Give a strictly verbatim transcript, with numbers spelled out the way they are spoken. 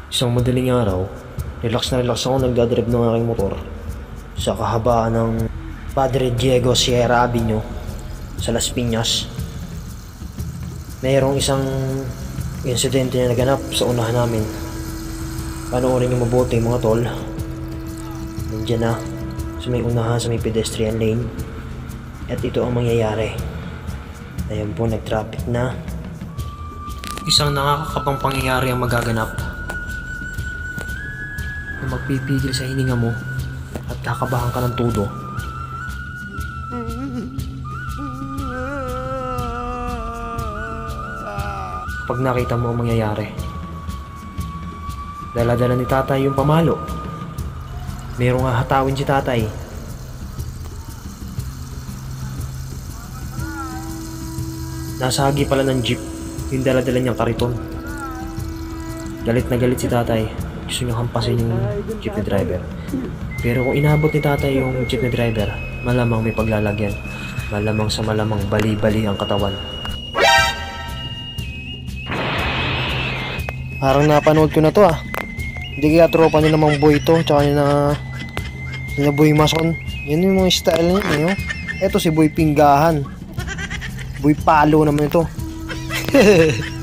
Isang madaling araw, relax na relax ako nagdadrive ng aking motor sa kahabaan ng Padre Diego Sierra Avenue sa Las Piñas. Mayroong isang insidente na naganap sa unahan namin. Panoorin niyo mabuti mga tol. Nandiyan na sa may unahan sa may pedestrian lane. At ito ang mangyayari. Ayan po, nag-traffic na. Isang nakakakabang pangyayari ang magaganap na magpipigil sa hininga mo at kakabahan ka ng todo. Pag nakita mo ang mangyayari, dala-dala ni tatay yung pamalo. Merong hahatawin si tatay. Nasa hagi pala ng jeep yung dala-dala niyang kariton. Galit na galit si tatay. Gusto niya hampasin yung jeepney driver. Pero kung inabot ni tatay yung jeepney driver, malamang may paglalagyan. Malamang sa malamang bali-bali ang katawan. Parang napanood ko na to ah. Hindi kaya tropa niya namang boy to, tsaka niya na niya boy mason. Yun yung mga style niya, eh, no? Eto si boy pinggahan. Boy palo naman ito.